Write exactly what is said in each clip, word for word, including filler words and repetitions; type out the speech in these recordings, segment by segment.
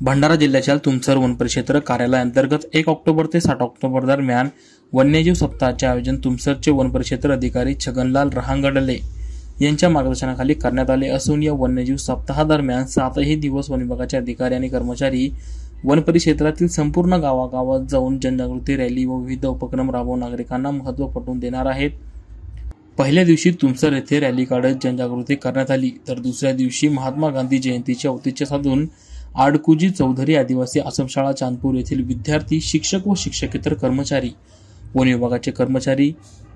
भंडारा जिल्ह्याच्या तुमसर वनपरिक्षेत्र कार्यालयाअंतर्गत एक ऑक्टोबर ते सात ऑक्टोबर दरम्यान वन्यजीव सप्ताहाचे आयोजन तुमसरचे वनपरिक्षेत्र अधिकारी छगनलाल रहांगडले यांच्या मार्गदर्शनाखाली करण्यात आले असून या वन्यजीव सप्ताहादरम्यान सातही दिवस वन विभागाचे अधिकारी आणि कर्मचारी वनपरिक्षेत्रातील संपूर्ण गावागावात जाऊन जनजागृती रॅली व विविध उपक्रम राबवून नागरिकांना महत्त्व पटवून देणार आहेत। पहिल्या दिवशी तुमसर येथे रॅली काढत जनजागृती करण्यात आली, तर दुसऱ्या दिवशी महात्मा गांधी जयंतीचे औचित्य साधून आडकुजी चौधरी आदिवासी आश्रमशाळा चांदपूर येथील विद्यार्थी, शिक्षक व शिक्षकेतर कर्मचारी, वन विभागाचे कर्मचारी,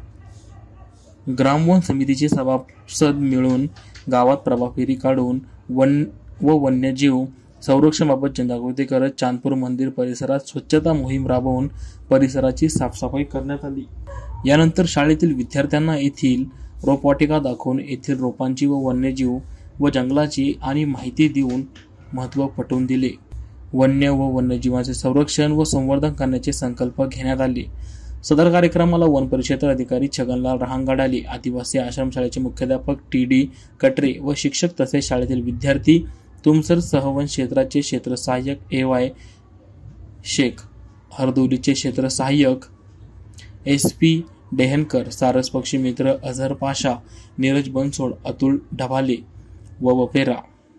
ग्रामवन समितीचे सभासद मिळून गावात प्रभात फेरी काढून वन व वन्यजीव संरक्षणाबाबत जनजागृती करत चांदपूर मंदिर परिसरात स्वच्छता मोहीम राबवून परिसराची साफसफाई करण्यात आली। यानंतर शाळेतील विद्यार्थ्यांना येथील रोपवाटिका दाखवून येथील रोपांची व वन्यजीव व जंगलाची आणि माहिती देऊन महत्त्व पटवून दिले। वन्य व वन्यजीवांचे संरक्षण व संवर्धन करण्याचे संकल्प घेण्यात आले। सदर कार्यक्रमाला वन परिक्षेत्र अधिकारी छगनलाल रहांगडले, आदिवासी आश्रमशाळेचे मुख्याध्यापक टी डी कटरे व शिक्षक तसेच शाळेतील विद्यार्थी, तुमसर सहवन क्षेत्राचे क्षेत्र सहाय्यक ए वाय शेख, हरदोलीचे क्षेत्र सहाय्यक एस पी डेहनकर, सारस पक्षी मित्र अझहर पाशा, नीरज बनसोड, अतुल ढबाले व वपेरा,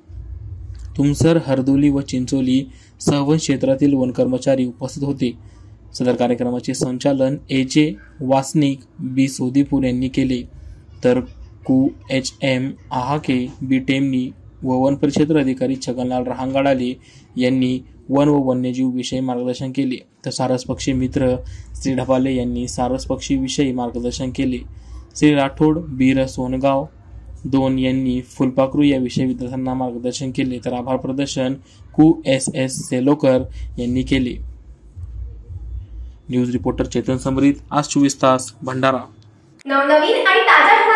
तुमसर, हरदोली व चिंचोली सहवन क्षेत्रातील वन कर्मचारी उपस्थित होते। सदर कार्यक्रमाचे संचालन ए जे वासनिक, बी सोदीपूर यांनी केले, तर कु एच एम आहाके, बी टेमनी व वन परिक्षेत्र अधिकारी छगनलाल रहांगडले यांनी वन व वन्यजीव विषयी मार्गदर्शन केले, तर सारस पक्षी मित्र श्री ढबाले यांनी सारस पक्षी विषयी मार्गदर्शन केले। श्री राठोड, बीर सोनगाव दोन यांनी फुलपाखरू याविषयी विद्यार्थ्यांना मार्गदर्शन केले, तर आभार प्रदर्शन कु एस एस सेलोकर यांनी केले। न्यूज रिपोर्टर चेतन समरीत, आज चोवीस तास, भंडारा। नवनवीन आणि ताज्या